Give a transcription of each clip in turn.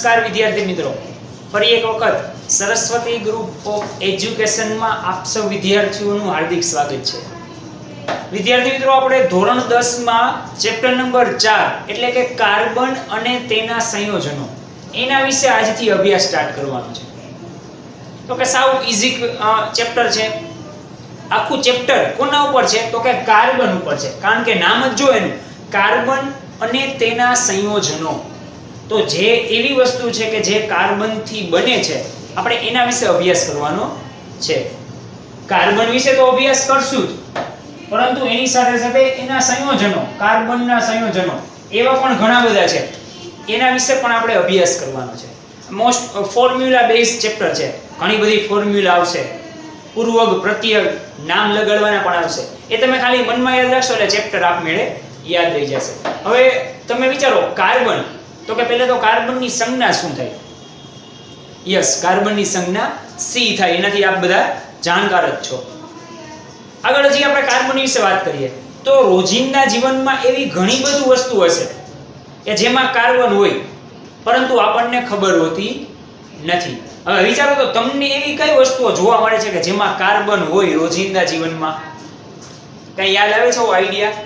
નમસ્કાર વિદ્યાર્થી મિત્રો, ફરી એક વખત સરસ્વતી ગ્રુપ ઓફ એજ્યુકેશનમાં આપ સૌ વિદ્યાર્થીઓનું હાર્દિક સ્વાગત છે। વિદ્યાર્થી મિત્રો, આપણે ધોરણ 10 માં ચેપ્ટર નંબર 4 એટલે કે કાર્બન અને તેના સંયોજનો એના વિશે આજથી અભ્યાસ સ્ટાર્ટ કરવાનો છે। તો કે સાવ ઈઝી ચેપ્ટર છે। આખું ચેપ્ટર કોના ઉપર છે? તો કે કાર્બન ઉપર છે, કારણ કે નામ જ જો એનું કાર્બન અને તેના સંયોજનો। તો જે એવી વસ્તુ છે કે જે કાર્બન થી બને છે, આપણે એના વિશે અભ્યાસ કરવાનો છે। કાર્બન વિશે તો અભ્યાસ કરશું જ, પરંતુ એની સાથે સાથે એના સંયોજનો, કાર્બનના સંયોજનો એવા પણ ઘણા બધા છે, એના વિશે પણ આપણે અભ્યાસ કરવાનો છે। મોસ્ટ ફોર્મ્યુલા બેઝ ચેપ્ટર છે, ઘણી બધી ફોર્મ્યુલા આવશે, પૂર્વક પ્રત્યય નામ લગાડવાના પણ આવશે। એ તમે ખાલી મનમાં યાદ રાખશો એટલે ચેપ્ટર આપમેળે યાદ રહી જશે। હવે તમે વિચારો, કાર્બન તો કે પહેલા તો કાર્બનની સંજ્ઞા શું થાય? યસ, કાર્બનની સંજ્ઞા C થાય, એનાથી આપ બધા જાણકાર જ છો। આગળ હજી આપણે કાર્બન વિશે વાત કરીએ તો રોજિંદા જીવનમાં એવી ઘણી બધી વસ્તુ હશે કે જેમાં કાર્બન હોય, પરંતુ આપણને ખબર હોતી નથી। હવે વિચારો તો તમને એવી કઈ વસ્તુઓ જોવા મળે છે કે જેમાં કાર્બન હોય રોજિંદા જીવનમાં? કઈ યાદ આવે છે આઈડિયા?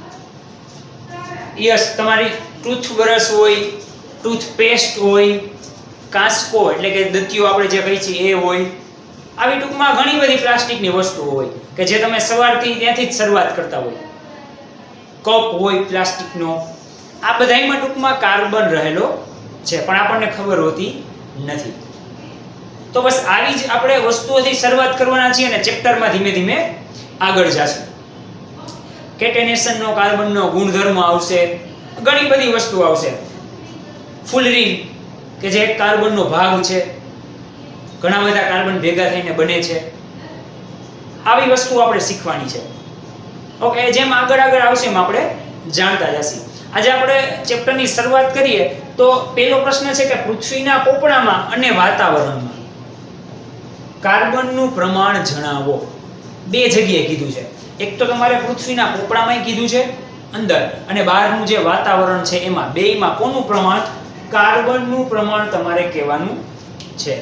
યસ, તમારી ટૂથબ્રશ હોય, ટૂથપેસ્ટ હોય, કાંસકો એટલે કે દંતીઓ આપણે જે કહી છીએ એ હોય, આવી ટૂંકમાં ઘણી બધી પ્લાસ્ટિકની વસ્તુઓ હોય કે જે તમે સવારથી ત્યાંથી જ શરૂઆત કરતા હોય। કપ હોય પ્લાસ્ટિકનો, આ બધામાં ટૂંકમાં કાર્બન રહેલો છે, પણ આપણને ખબર હોતી નથી। તો બસ આવી જ આપણે વસ્તુઓથી શરૂઆત કરવાના છીએ અને ચેપ્ટરમાં ધીમે ધીમે આગળ જશું। કેટેનેશનનો કાર્બનનો ગુણધર્મ આવશે, ઘણી બધી વસ્તુ આવશે। ફુલરિન કે જે એક કાર્બનનો ભાગ છે, ઘણા બધા કાર્બન ભેગા થઈને બને છે, આવી વસ્તુ આપણે શીખવાની છે। ઓકે, જેમ આગળ આગળ આવશે એમ આપણે જાણતા જશું। આજે આપણે ચેપ્ટરની શરૂઆત કરીએ તો પહેલો પ્રશ્ન છે કે પૃથ્વીના પોપડામાં અને વાતાવરણમાં કાર્બનનું પ્રમાણ જણાવો। બે જગ્યાએ કીધું છે, એક તો તમારે પૃથ્વીના પોપડામાં કીધું છે અંદર, અને બહારનું જે વાતાવરણ છે એમાં, બેયમાં કોનું પ્રમાણ? કાર્બનનું પ્રમાણ તમારે કહેવાનું છે।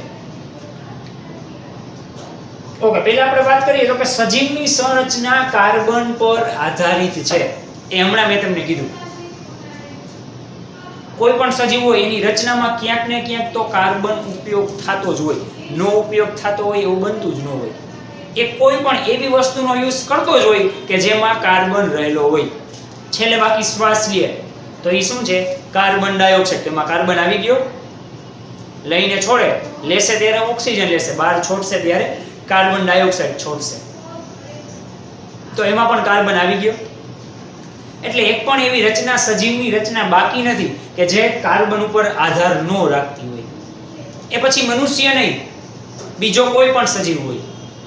ઓકે, પહેલા આપણે વાત કરીએ તો કે સજીવની સંરચના કાર્બન પર આધારિત છે, એ હમણાં મેં તમને કીધું। કોઈ પણ સજીવ હોય એની રચનામાં ક્યાંક ને ક્યાંક તો કાર્બન ઉપયોગ થતો જ હોય, નો ઉપયોગ થતો હોય એવું બનતું જ ન હોય। એ કોઈ પણ એવી વસ્તુનો યુઝ કરતો જ હોય કે જેમાં કાર્બન રહેલો હોય। છેલ્લે બાકી શ્વાસ લે તો એ શું છે? Carbon dioxide. તેમાં કાર્બન આવી ગયો, લઈને છોડે, લેશે ત્યારે ઓક્સિજન લેશે, બહાર છોડશે ત્યારે કાર્બન ડાયોક્સાઇડ છોડશે, તો એમાં પણ કાર્બન આવી ગયો। એટલે એક પણ એવી રચના, સજીવની રચના બાકી નથી કે જે કાર્બન ઉપર આધાર ન રાખતી હોય। એ પછી મનુષ્ય નહીં, બીજો કોઈ પણ સજીવ હોય,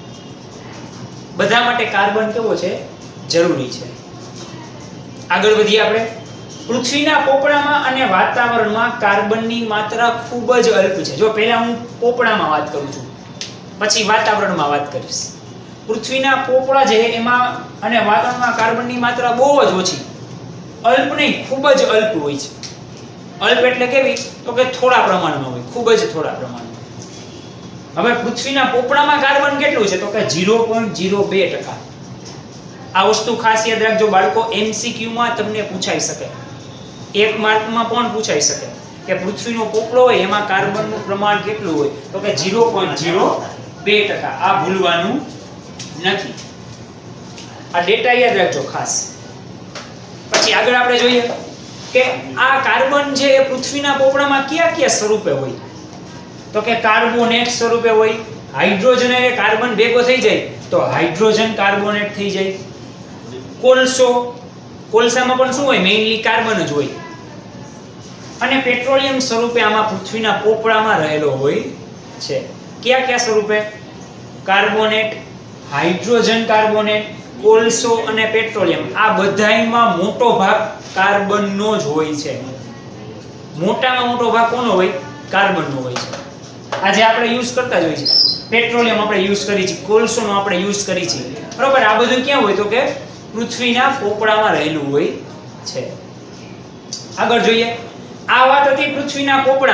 બધા માટે કાર્બન કેવો છે? જરૂરી છે। આગળ વધીએ આપણે। પૃથ્વીના પોપડામાં અને વાતાવરણમાં કાર્બનની માત્રા ખૂબ જ અલ્પ છે। જો પહેલા હું પોપડામાં વાત કરું છું, પછી વાતાવરણમાં વાત કરીશ। પૃથ્વીના પોપડા છે એમાં અને વાતાવરણમાં કાર્બનની માત્રા બહુ જ ઓછી, અલ્પ નહીં, ખૂબ જ અલ્પ હોય છે। અલ્પ એટલે કેવી? તો કે થોડા પ્રમાણમાં હોય, ખૂબ જ થોડા પ્રમાણમાં। હવે પૃથ્વીના પોપડામાં કાર્બન કેટલું છે? તો કે 0.02%। આ વસ્તુ ખાસ યાદ રાખજો બાળકો, MCQ માં તમને પૂછાઈ શકે, 1 માર્કમાં પણ પૂછાઈ શકે કે પૃથ્વીનો પોપડો હોય એમાં કાર્બનનું પ્રમાણ કેટલું હોય? તો કે 0.02%। આ ભૂલવાનું નથી, આ ડેટા યાદ રાખજો ખાસ। પછી આગળ આપણે જોઈએ કે આ કાર્બન છે એ પૃથ્વીના પોપડામાં કયા કયા સ્વરૂપે હોય? તો કે કાર્બોનેટ સ્વરૂપે હોય, હાઇડ્રોજન અને કાર્બન ભેગો થઈ જાય તો હાઇડ્રોજન કાર્બોનેટ થઈ જાય। કોલસો, કોલસામાં પણ શું હોય? મેઇનલી કાર્બન જ હોય। અને પેટ્રોલિયમ સ્વરૂપે આમાં પૃથ્વીના પોપડામાં રહેલો હોય છે। કયા કયા સ્વરૂપે? કાર્બોનેટ, હાઇડ્રોજન કાર્બોનેટ, કોલસો અને પેટ્રોલિયમ। આ બધાયમાં મોટો ભાગ કાર્બનનો જ હોય છે। મોટામાં મોટો ભાગ કોનો હોય? કાર્બનનો હોય છે। આજે આપણે યુઝ કરતા જ હોય છે, પેટ્રોલિયમ આપણે યુઝ કરી છે, કોલસોનો આપણે યુઝ કરી છે, બરોબર? આ બધું ક્યાં હોય? તો કે પૃથ્વીના પોપડામાં રહેલું હોય છે। આગળ જોઈએ, આ વાત હતી પૃથ્વીના પોપડામાં।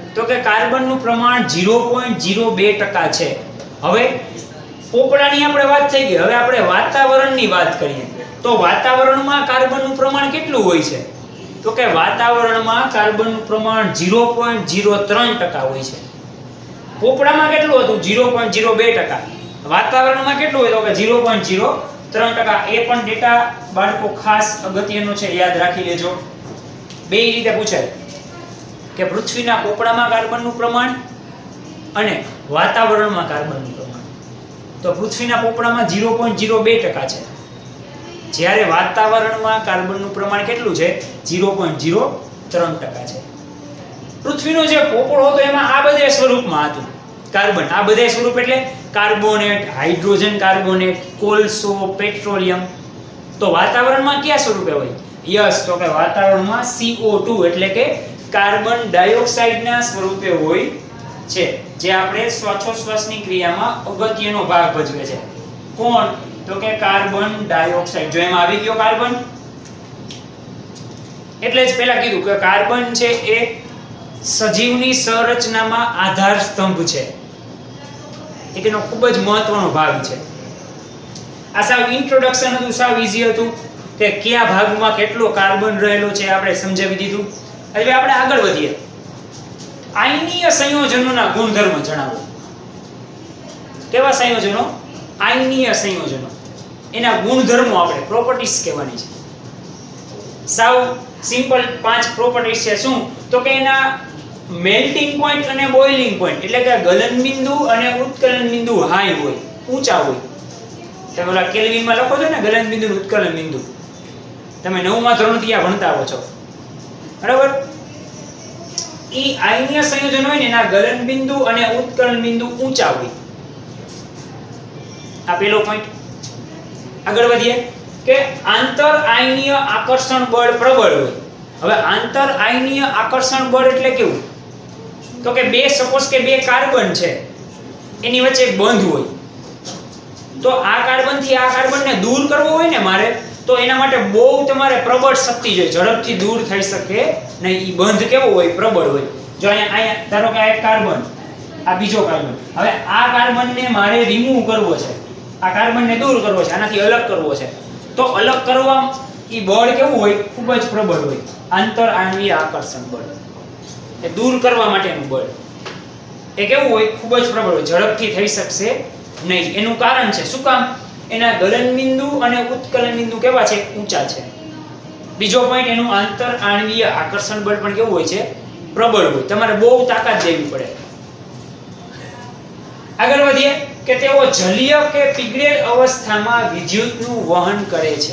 તો કે કાર્બનનું પ્રમાણ 0.02% છે. હવે પોપડાની આપણે વાત થઈ ગઈ, હવે આપણે વાતાવરણની વાત કરીએ તો વાતાવરણમાં કાર્બનનું પ્રમાણ કેટલું હોય છે? તો કે વાતાવરણમાં કાર્બનનું પ્રમાણ 0.03% હોય છે. પોપડામાં કેટલું હતું? 0.02%. વાતાવરણમાં કેટલું હોય? તો કે 0.03%. એ પણ ડેટા બાળકો ખાસ અગત્યનો છે, યાદ રાખી લેજો. બે રીતે પૂછાય કે પૃથ્વીના પોપડામાં કાર્બનનું પ્રમાણ અને વાતાવરણમાં કાર્બનનું પ્રમાણ. તો પૃથ્વીના પોપડામાં 0.02% છે, જ્યારે વાતાવરણમાં કાર્બનનું પ્રમાણ કેટલું છે? 0.03% છે. પૃથ્વીનો જે પોપડો હતો એમાં આ બધા સ્વરૂપમાં હતું કાર્બન. આ બધા સ્વરૂપ એટલે કાર્બોનેટ, હાઇડ્રોજન કાર્બોનેટ, કોલસો, પેટ્રોલિયમ. તો વાતાવરણમાં કયા સ્વરૂપે હોય? યસ, તો કે વાતાવરણમાં CO2 એટલે કે કાર્બન ડાયોક્સાઇડના સ્વરૂપે હોય છે, જે આપણે શ્વાસોશ્વાસની ક્રિયામાં અગત્યનો ભાગ ભજવે છે. કોણ? તો કે કાર્બન ડાયોક્સાઇડ. જો એમાં આવી ગયો કાર્બન, એટલે જ પહેલા કીધું કે કાર્બન છે એ સજીવની સંરચનામાં આધાર સ્તંભ છે. એનો ખૂબ જ મહત્વનો ભાગ છે. આ સાવ ઇન્ટ્રોડક્શન હતું, સાવ ઈઝી હતું કે કયા ભાગમાં કેટલો કાર્બન રહેલો છે આપણે સમજાવી દીધું. હવે આપણે આગળ વધીએ. આયનીય સંયોજનોના ગુણધર્મ જણાવો. કેવા સંયોજનો? આયનીય સંયોજનો. એના ગુણધર્મો આપણે પ્રોપર્ટીઝ કહેવાની છે. સાવ સિમ્પલ 5 પ્રોપર્ટીઝ છે. શું? તો કે એના મેલ્ટિંગ પોઈન્ટ અને બોઇલિંગ પોઈન્ટ એટલે કે ગલન બિંદુ અને ઉત્કલન બિંદુ હાઈ હોય, ઊંચા હોય. તમે ઓલા કેલ્વિનમાં લખો છો ને ગલન બિંદુ ઉત્કલન બિંદુ, તમે 9મા ધોરણથી આ ભણતા હો છો, બરાબર? ઈ આયનીય સંયોજન હોય ને એના ગલન બિંદુ અને ઉત્કલન બિંદુ ઊંચા હોય. આ પહેલો પોઈન્ટ. આગળ વધીએ કે આંતર આયનીય આકર્ષણ બળ પ્રબળ હોય. હવે આંતર આયનીય આકર્ષણ બળ એટલે કેવું? તો કે સપોઝ કે બે કાર્બન છે, એની વચ્ચે બંધ હોય, તો આ કાર્બન થી આ કાર્બનને દૂર કરવો હોય ને મારે, તો એના માટે બહુ તમારે પ્રબળ શક્તિ જોઈએ, ઝડપથી દૂર થઈ શકે નહીં. ઈ બંધ કેવો હોય? પ્રબળ હોય. જો અહીંયા ધારો કે આ એક કાર્બન, આ બીજો કાર્બન, હવે આ કાર્બનને મારે રિમૂવ કરવો છે, આ કાર્બનને દૂર કરવો છે, આનાથી અલગ કરવો છે, તો અલગ કરવા ઈ બળ કેવું હોય? ખૂબ જ પ્રબળ હોય. આંતર આણ્વીય આકર્ષણ બળ એ દૂર કરવા માટેનું બળ એ કેવું હોય? ખૂબ જ પ્રબળ હોય, ઝડપથી થઈ શકશે નહીં. એનું કારણ છે શું કામ? એના ગલન બિંદુ અને ઉત્કલન બિંદુ કેવા છે? ઊંચા છે. બીજો પોઈન્ટ, એનું આંતર આણ્વીય આકર્ષણ બળ પણ કેવું હોય છે? પ્રબળ હોય. તમારે બહુ તાકાત દેવી પડે. આગળ વધીએ કે તેઓ જલીય કે પીગળેલ અવસ્થામાં વિદ્યુતનું વહન કરે છે.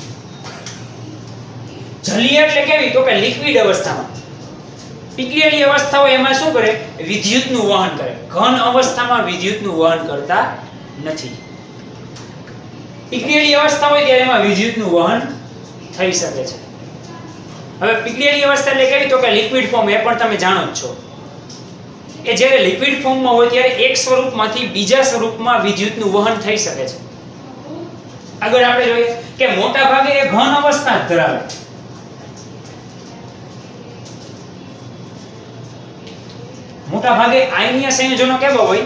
જલીય એટલે કેવી? તો કે લિક્વિડ અવસ્થામાં. પીગળેલી અવસ્થા હોય એમાં શું કરે? વિદ્યુતનું વહન કરે. ઘન અવસ્થામાં વિદ્યુતનું વહન કરતા નથી. પીગળેલી અવસ્થા હોય ત્યારે એમાં વિદ્યુતનું વહન થઈ શકે છે. હવે પીગળેલી અવસ્થા એટલે કેવી? તો કે લિક્વિડ ફોર્મ. એ પણ તમે જાણો જ છો. એ જ્યારે લિક્વિડ ફોર્મમાં હોય ત્યારે એક સ્વરૂપમાંથી બીજા સ્વરૂપમાં વિદ્યુતનું વહન થઈ શકે છે. આગળ આપણે જોઈએ કે મોટા ભાગે એ ઘન અવસ્થા જ ધરાવે. મોટા ભાગે આયનીય સંયોજનો કેવા હોય?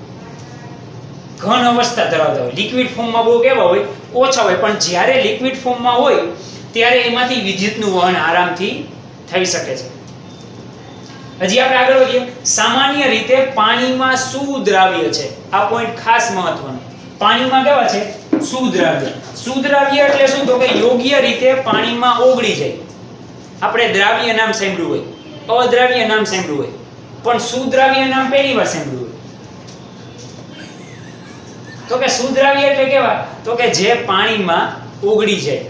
ઘન અવસ્થા ધરાવતા હોય. લિક્વિડ ફોર્મમાં બહુ કેવા હોય? ઓછા હોય. પણ જ્યારે લિક્વિડ ફોર્મમાં હોય ત્યારે એમાંથી વિદ્યુતનું વહન આરામથી થઈ શકે છે. હજી આપણે આગળ વધીએ. સામાન્ય રીતે પાણીમાં સુદ્રાવ્ય છે. આ પોઈન્ટ ખાસ મહત્વનો. પાણીમાં કેવા છે? સુદ્રાવ્ય. સુદ્રાવ્ય એટલે શું? તો કે યોગ્ય રીતે પાણીમાં ઓગળી જાય. આપણે દ્રાવ્ય નામ સાંભળ્યું હોય, અદ્રાવ્ય નામ સાંભળ્યું હોય, પણ સુદ્રાવ્ય નામ પહેલી વાર સાંભળ્યું હોય. તો કે સુદ્રાવ્ય એટલે કેવા? તો કે જે પાણીમાં ઓગળી જાય,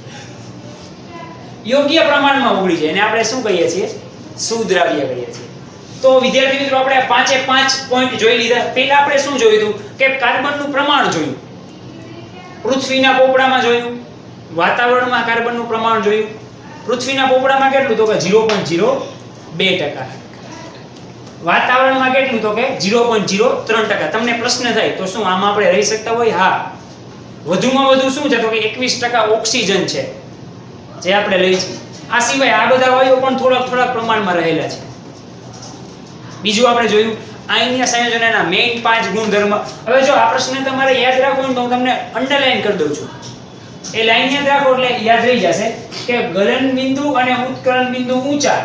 યોગ્ય પ્રમાણમાં ઓગળી જાય, એને આપણે શું કહીએ છીએ? સુદ્રાવ્ય કહીએ છીએ. તો વિદ્યાર્થી મિત્રો આપણે 5 પોઈન્ટ જોઈ લીધા. પહેલા આપણે શું જોયું હતું? કે કાર્બનનું પ્રમાણ જોયું, પૃથ્વીના પોપડામાં જોયું, વાતાવરણમાં કાર્બનનું પ્રમાણ જોયું. પૃથ્વીના પોપડામાં કેટલું? તો કે 0.02%. વાતાવરણમાં કેટલું? તો કે 0.03%. તમને પ્રશ્ન થાય તો શું આમાં આપણે રહી શકતા હોય? હા. વધુમાં વધુ શું છે? તો કે 21% ઓક્સિજન છે જે આપણે લઈ છીએ. આ સિવાય આ બધા વાયુઓ પણ થોડાક પ્રમાણમાં રહેલા છે. બીજું આપણે જોયું આયનીય સંયોજનોના મેઇન 5 ગુણધર્મ. હવે જો આ પ્રશ્ન તમારે યાદ રાખવો હોય તો હું તમને અંડરલાઈન કરી દઉં છું. એ લાઈન યાદ રાખો એટલે યાદ રહી જશે કે ગલન બિંદુ અને ઉત્કલન બિંદુ ઊંચા,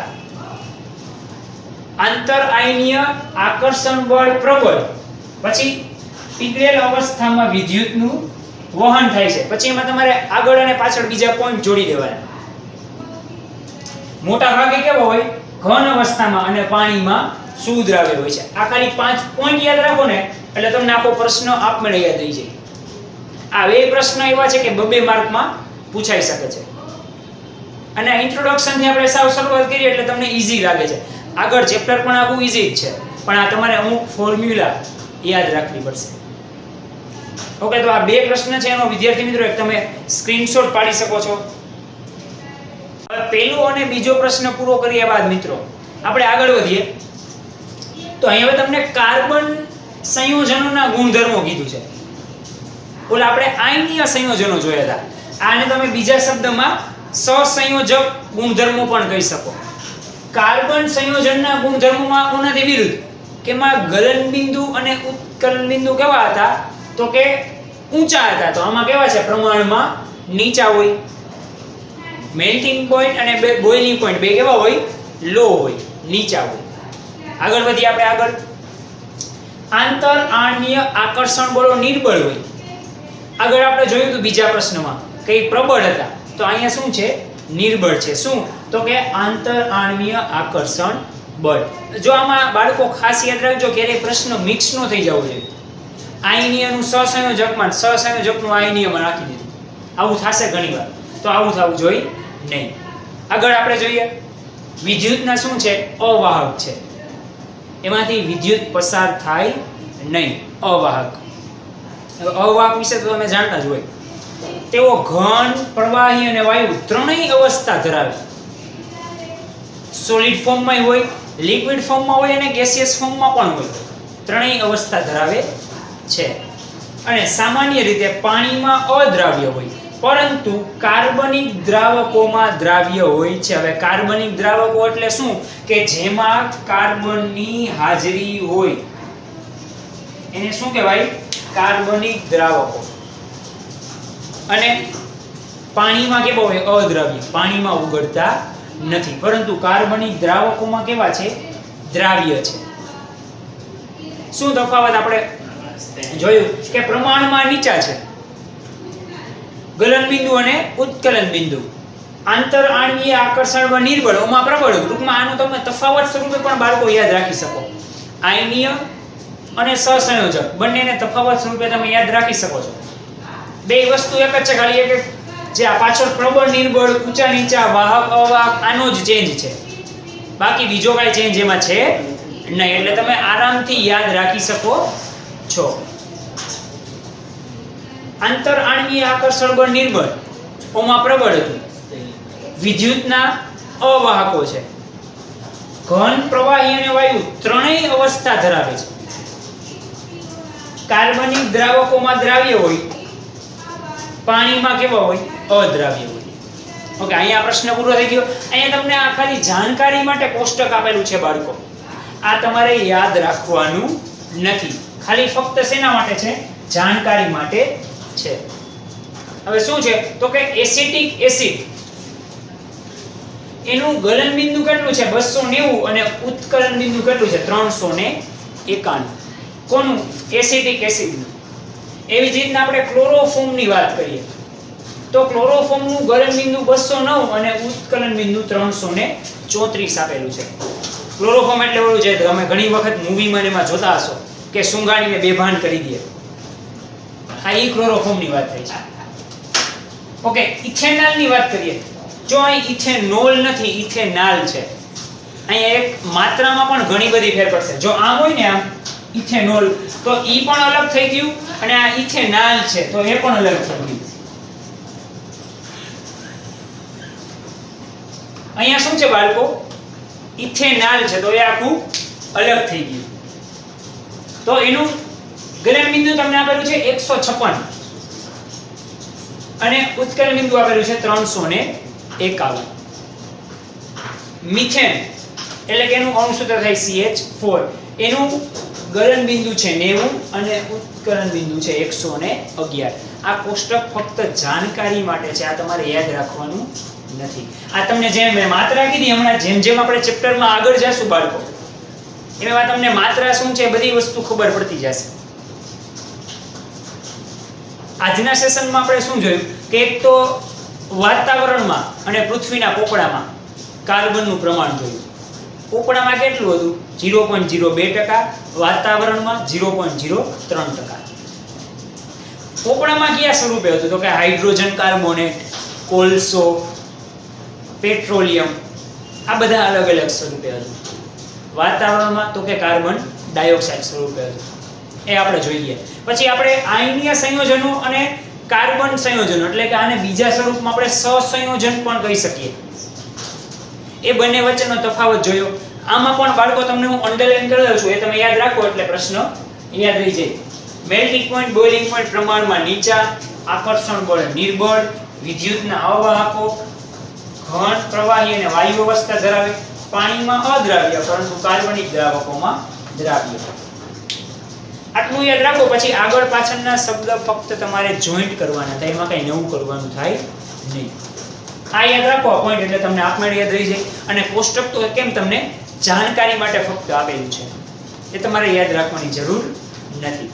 આંતર આયનીય આકર્ષણ બળ પ્રબળ, પછી પીગળેલ અવસ્થામાં વિદ્યુતનું વહન થાય છે. પછી એમાં તમારે આગળ અને પાછળ બીજા પોઈન્ટ જોડી દેવાના. મોટા ભાગે કેવો હોય? ઘન અવસ્થામાં અને પાણીમાં સુદ્રાવ્ય હોય છે. આ ખાલી 5 પોઈન્ટ યાદ રાખો ને એટલે તમને આખો પ્રશ્ન આપમેળે યાદ રહી જાય. આ બે પ્રશ્ન એવા છે કે 2 માર્કમાં પૂછાઈ શકે છે. અને ઇન્ટ્રોડક્શન થી આપણે સાવ શરૂઆત કરીએ એટલે તમને ઈઝી લાગે છે. આગળ ચેપ્ટર પણ આખું ઈઝી જ છે, પણ આ તમારે અમુક ફોર્મ્યુલા યાદ રાખવી પડશે. ઓકે, તો આ 2 પ્રશ્ન છે એનો વિદ્યાર્થી મિત્રો એક તમે સ્ક્રીનશોટ પાડી શકો છો. હવે પહેલો અને બીજો પ્રશ્ન પૂરો કર્યા બાદ મિત્રો આપણે આગળ વધીએ. તો અહીંયા તમને કાર્બન સંયોજનોના ગુણધર્મો કીધું છે. ઓલા આપણે આયનીય સંયોજનો જોયા હતા. આને તમે બીજા શબ્દમાં સહસંયોજક ગુણધર્મો પણ કહી શકો. કાર્બન સંયોજનના ગુણધર્મોમાં ઓનાથી વિરુદ્ધ કે માં ગલન બિંદુ અને ઉત્કલન બિંદુ કેવા હતા? તો કે ઊંચા હતા. તો આમાં કેવા છે? પ્રમાણમાં નીચા હોય. મેલ્ટિંગ પોઈન્ટ અને બોઇલિંગ પોઈન્ટ બે કેવા હોય? લો હોય, નીચા હોય. આગળ વધીએ આપણે આગળ. આંતર આણ્વીય આકર્ષણ બળો નિર્બળ હોય. આગળ આપણે જોયું હતું બીજા પ્રશ્નમાં કે પ્રબળ હતા, તો અહીંયા શું છે? નિર્બળ છે. શું? તો કે આંતર આણ્વીય આકર્ષણ બળ. જો આમાં બાળકો ખાસ યાદ રાખજો કે એ પ્રશ્ન મિક્સ નો થઈ જવો જોઈએ. આયનીયનું સહસંયોજકમાં સહસંયોજકનું આયનીયમાં રાખી દીધું. આવું થશે ઘણીવાર, તો આવું થવું જોઈએ નહીં. આગળ આપણે જોઈએ વિદ્યુતના શું છે? અવાહક છે. એમાંથી વિદ્યુત પસાર થાય નહીં. અવાહક. અવાહક વિશે તો તમે જાણતા જ હોય. તેઓ ઘન, પ્રવાહી અને વાયુ ત્રણેય અવસ્થા ધરાવે. સોલિડ ફોર્મમાં હોય, લિક્વિડ ફોર્મમાં હોય અને ગેસિયસ ફોર્મમાં પણ હોય. ત્રણેય અવસ્થા ધરાવે છે. અને સામાન્ય રીતે પાણીમાં અદ્રાવ્ય હોય, પરંતુ કાર્બનિક દ્રાવકોમાં દ્રાવ્ય હોય છે. હવે કાર્બનિક દ્રાવકો એટલે શું? કે જેમાં કાર્બનની હાજરી હોય એને શું કહેવાય? કાર્બનિક દ્રાવકો. અને પાણીમાં કેવા હોય? અદ્રાવ્ય. પાણીમાં ઓગળતા નથી, પરંતુ કાર્બનિક દ્રાવકોમાં કેવા છે? દ્રાવ્ય છે. શું તફાવત આપણે જોયું કે પ્રમાણમાં નીચા છે ગલન બિંદુ અને ઉત્કલન બિંદુ. આંતર આણ્વીય આકર્ષણ બળ નિર્બળ, ઓમાં પ્રબળ. ટૂંકમાં આનો તમે તફાવત સ્વરૂપે પણ બાળકો યાદ રાખી શકો. આયનીય અને સહસંયોજક બંનેને તફાવત સ્વરૂપે તમે યાદ રાખી શકો છો. બે વસ્તુ એક જ છે, ખાલી એક જે આ પાછળ પ્રબળ નિર્બળ, ઊંચા નીચા, વાહક અવાહક આનો જ ચેન્જ છે. બાકી બીજો કાંઈ ચેન્જ એમાં છે નહીં. એટલે તમે આરામથી યાદ રાખી શકો છો. આંતર આણ્વીય આકર્ષણ બળ નિર્બળ, ઓમાં પ્રબળ હતું. વિદ્યુતના અવાહકો છે. ઘન, પ્રવાહી અને વાયુ ત્રણેય અવસ્થા ધરાવે છે. કાર્બનિક દ્રાવકોમાં દ્રાવ્ય હોય, પાણીમાં કેવા હોય? અદ્રાવ્ય હોય. ઓકે, અહીંયા પ્રશ્ન પૂરો થઈ ગયો. અહીંયા તમને આ ખાલી જાણકારી માટે કોષ્ટક આપેલું છે બાળકો. આ તમારે યાદ રાખવાનું નથી, ખાલી ફક્ત શેના માટે છે? જાણકારી માટે છે. હવે શું છે? તો કે એસિટિક એસિડ એનું ગલન બિંદુ કેટલું છે? 290 અને ઉત્કલન બિંદુ કેટલું છે? 391. કોનું? એસિટિક એસિડનું. એવી જ રીતના આપણે ક્લોરોફોર્મની વાત કરીએ તો ક્લોરોફોર્મનું ગલન બિંદુ 209 અને ઉત્કલન બિંદુ 334 આપેલું છે. ક્લોરોફોર્મ એટલે ઓલું છે તમે ઘણી વખત મૂવીમાં એમાં જોતા હશો કે સુંઘાડીને બેભાન કરી દે. આ ઈ ક્લોરોફોર્મની વાત થઈ છે. ઓકે, ઇથેનોલની વાત કરીએ. જો અહીં ઇથેનોલ નથી, ઇથેનાલ છે. અહીંયા એક માત્રામાં પણ ઘણી બધી ફેર પડશે. જો આમ હોય ને આમ ઇથેનોલ, તો ઈ પણ અલગ થઈ ગયું, અને આ ઇથેનાલ છે તો એ પણ અલગ થઈ ગયું. અહીંયા શું છે બાળકો? ઇથેનાલ છે તો એ આખું અલગ થઈ ગયું. તો એનું ગલન બિંદુ તમને આપેલું છે 156 અને ઉત્કલન બિંદુ આપેલું છે 351. મિથેન એટલે કે એનું અણુસૂત્ર થાય CH4. એનું ગલન બિંદુ છે 90 અને ઉત્કલન બિંદુ છે 111. આ કોષ્ટક ફક્ત જાણકારી માટે છે, આ તમારે યાદ રાખવાનું નથી. આ તમને જેમ મેં માત્રા કીધી હમણાં, જેમ જેમ આપણે ચેપ્ટરમાં આગળ જાશું બાળકો, એમાં તમને માત્રા શું છે બધી વસ્તુ ખબર પડતી જશે. આજના સેશનમાં આપણે શું જોયું કે એક તો વાતાવરણમાં અને પૃથ્વીના પોપડામાં કાર્બનનું પ્રમાણ જોયું. પોપડામાં કેટલું હતું? 0.02%, વાતાવરણમાં 0.03%. પોપડામાં કયા સ્વરૂપે હતું? તો કે હાઇડ્રોજન કાર્બોનેટ, કોલસો, પેટ્રોલિયમ, આ બધા અલગ અલગ સ્વરૂપે હતું. વાતાવરણમાં તો કે કાર્બન ડાયોક્સાઇડ સ્વરૂપે હતું. એ આપણે જોઈએ. પછી આપણે આયનીય સંયોજનો અને કાર્બન સંયોજનો, એટલે કે આને બીજા સ્વરૂપમાં આપણે સહસંયોજન પણ કહી શકીએ. એ બંને વચ્ચેનો તફાવત જોયો. આમાં પણ બાળકો તમને હું અંડરલાઈન કરી દઉં છું, એ તમે યાદ રાખો એટલે પ્રશ્ન યાદ રહી જાય. મેલ્ટિંગ પોઈન્ટ, બોઇલિંગ પોઈન્ટ પ્રમાણમાં નીચા, આકર્ષણ બળ નિર્બળ, વિદ્યુતના અવાહકો, ઘન, પ્રવાહી અને વાયુ અવસ્થા ધરાવે, પાણીમાં અદ્રાવ્ય પરંતુ કાર્બનિક દ્રાવકોમાં દ્રાવ્ય. આટલું યાદ રાખો. પછી આગળ પાછળના શબ્દ ફક્ત તમારે જોઈન્ટ કરવાના થાય, એમાં કઈ નવું કરવાનું થાય નહીં. આ યાદ રાખો આ પોઈન્ટ, એટલે તમને આપમેળે યાદ રહી જાય. અને કોષ્ટક તો કેમ તમને જાણકારી માટે ફક્ત આપેલું છે, એ તમારે યાદ રાખવાની જરૂર નથી.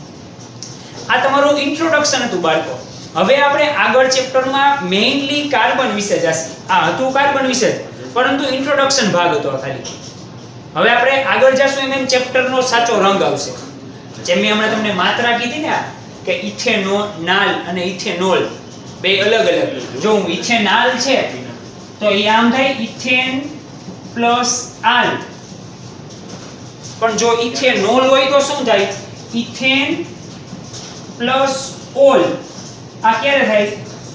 આ તમારું ઇન્ટ્રોડક્શન હતું બાળકો. હવે આપણે આગળ ચેપ્ટરમાં મેઇનલી કાર્બન વિશે જશે. આ હતું કાર્બન વિશે, પરંતુ ઇન્ટ્રોડક્શન ભાગ હતો ખાલી. હવે આપણે આગળ જશું એમ ચેપ્ટરનો સાચો રંગ આવશે. જેમ મેં હમણાં તમને માત્રા કીધી ને કે ઇથેનોલ અને ઇથેનોલ બે અલગ અલગ. જો હું ઇથેનોલ છે તો એ આમ થાય ઇથેન પ્લસ આલ, પણ જો ઇથેનોલ હોય તો શું થાય? ઇથેન પ્લસ ઓલ. આ ક્યારે થાય?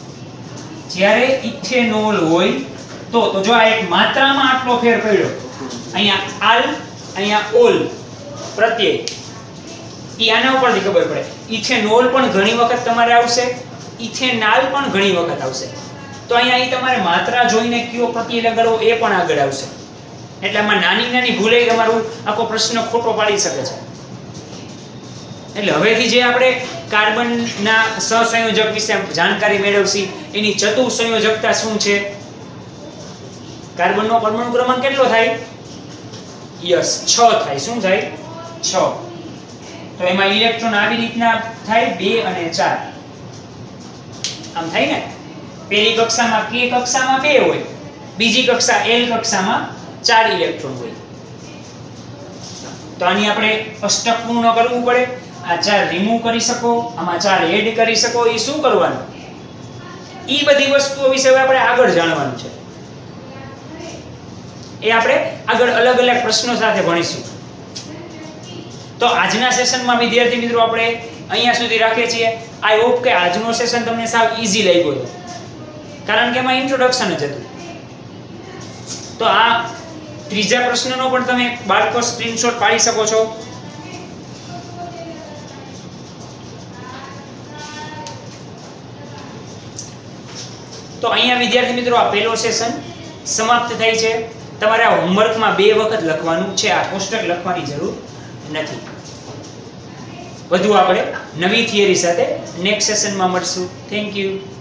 જ્યારે ઇથેનોલ હોય તો જો આ એક માત્રામાં આટલો ફેર પડ્યો, અહીંયા આલ અહીંયા ઓલ પ્રત્યય, ઈ આના ઉપરથી ખબર પડે. ઇથેનોલ પણ ઘણી વખત તમારે આવશે, ઇથેનોલ પણ ઘણી વખત આવશે. તો અહીંયા ઈ તમારે માત્રા જોઈને કયો પ્રત્યય લગાડવો એ પણ આગળ આવશે. એટલે આમાં નાની નાની ભૂલે તમારું આખો પ્રશ્ન ખોટો પાડી શકે છે. એટલે હવેથી જે આપણે કાર્બનના સહસંયોજક વિશે જાણકારી મેળવશી, એની ચતુઃસંયોજકતા શું છે, કાર્બનનો પરમાણુ ક્રમાંક કેટલો થાય? યસ 6 થાય. શું થાય? 6. તો એમાં ઇલેક્ટ્રોન આવી રીતના થાય 2 અને 4. આમ થાય ને. પહેલી કક્ષામાં K કક્ષામાં 2 હોય, બીજી કક્ષા L કક્ષામાં 4 ઇલેક્ટ્રોન હોય. તો આની આપણે અષ્ટક પૂર્ણ કરવું પડે. આ 4 રિમૂવ કરી શકો, આમાં 4 એડ કરી શકો. એ શું કરવાનું? ઈ બધી વસ્તુઓ વિશે આપણે આગળ જાણવાનું છે. એ આપણે આગળ અલગ અલગ પ્રશ્નો સાથે ભણીશું. તો આજના સેશનમાં વિદ્યાર્થી મિત્રો આપણે અહીંયા સુધી રાખીએ છીએ. આઈ હોપ કે આજનો સેશન તમને સાવ ઈઝી લાગ્યો હતો, કારણ કે એમાં ઇન્ટ્રોડક્શન જ હતું. તો આ ત્રીજા પ્રશ્નનો પણ તમે બાળકો સ્ક્રીનશોટ પાડી શકો છો. તો અહીંયા વિદ્યાર્થી મિત્રો આ પહેલો સેશન સમાપ્ત થાય છે. તમારે આ હોમવર્કમાં 2 વખત લખવાનું છે, આ કોષ્ટક લખવાની જરૂર નથી. વધુ આપણે નવી થિયરી સાથે નેક્સ્ટ સેશનમાં મળશું. Thank you.